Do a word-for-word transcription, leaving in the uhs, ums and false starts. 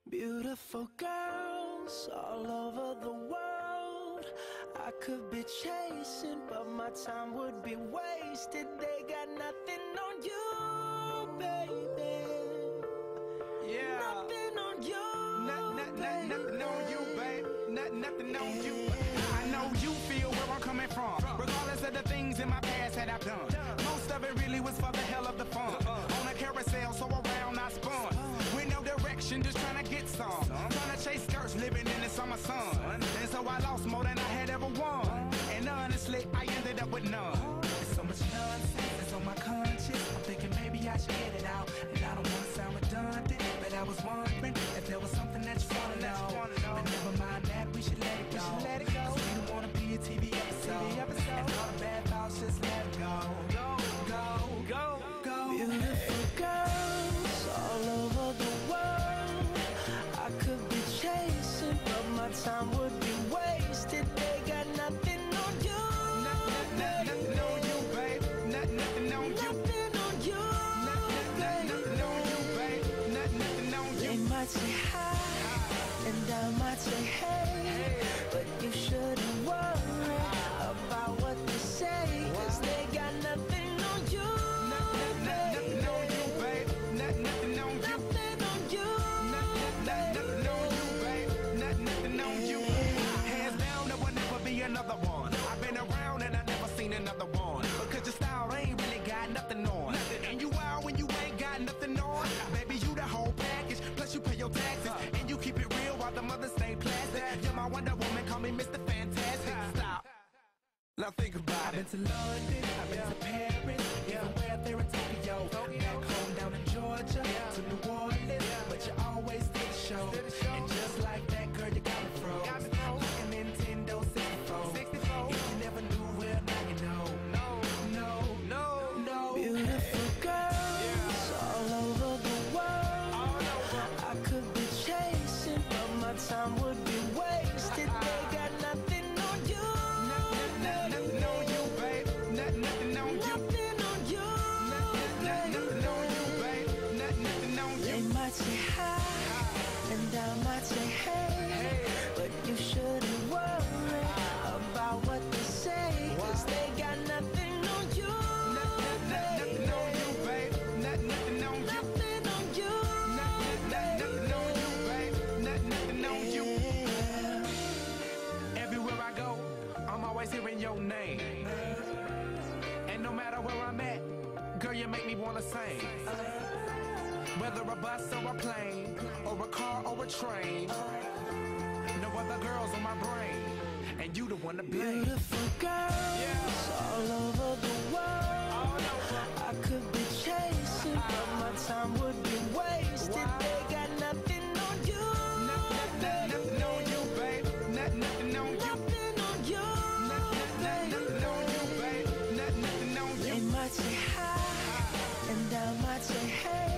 Beautiful girls all over the world I could be chasing, but my time would be wasted. They got nothing on you, baby. Yeah. Nothing on you, Not, not, not, baby. nothing on you, babe. Not, nothing on you. I know you feel where I'm coming from, regardless of the things in my past that I've done. Most of it really was for the hell of the fun. On a carousel, so around I spun. With no direction, just trying to get some. Trying to chase skirts, living in the summer sun. And so I lost more than I had ever won. And honestly, I ended up with none. There's so much nonsense that's on my conscience. I'm thinking maybe I should get it out. And I don't want to sound redundant, but I was wondering if there was something that you want to know. But never mind that, we should let it go. Let it go. Cause we don't want to be a T V episode. And all the bad thoughts, just let it go. Go, go, go, go. Beautiful girls all over the world I could be chasing, but my time would be wasted. They got nothing on you, Nothing on you, babe. Nothing on you. nothing on you, Nothing on you, babe. Nothing on They you. might say hi, and I might say hey, but you shouldn't worry about what they say, cause they got nothing on you, Nothing on you, babe. Nothing on you. nothing on you, Nothing on you, babe. Nothing on you. Hands down, there will never be another one. I've been around and I never seen another one. Because your style ain't really got nothing on. And you wild when you ain't got nothing on. Baby, you the whole package. Plus you pay your taxes. And you keep it real while the mothers stay plastic. You're my Wonder Woman, call me Mister Fantastic. Stop. Now think about it. I've been to London, I've been to Paris, even where there in Tokyo. Back home down in Georgia, to New Orleans, but you always did the show. And just like that, girl, you got me froze. Like a Nintendo sixty-four. If you never knew, well, now you know. No, no, no, no. Beautiful girls all over the world I could be chasing, but my time would be wasted. They got nothing on you, Nothing on you, babe. Nothing on you. nothing on you, Nothing on you, babe. Nothing on They you. might say hi, and I might say hey, but you shouldn't worry about what they say, cause they got nothing on you, Nothing on you, babe. Nothing on you. nothing on you, Nothing on you, babe. Nothing on you. Everywhere I go, I'm always hearing your name. And no matter where I'm at, girl, you make me wanna sing. Whether a bus or a plane, or a car or a train, no other girls on my brain, and you the one to blame. Beautiful girls all over the world I could be chasing, but my time would be wasted. They got nothing on you, Nothing on you, babe. Nothing on you. nothing on you, Nothing on you, babe. Nothing on They you. might say hi, and I might say hey,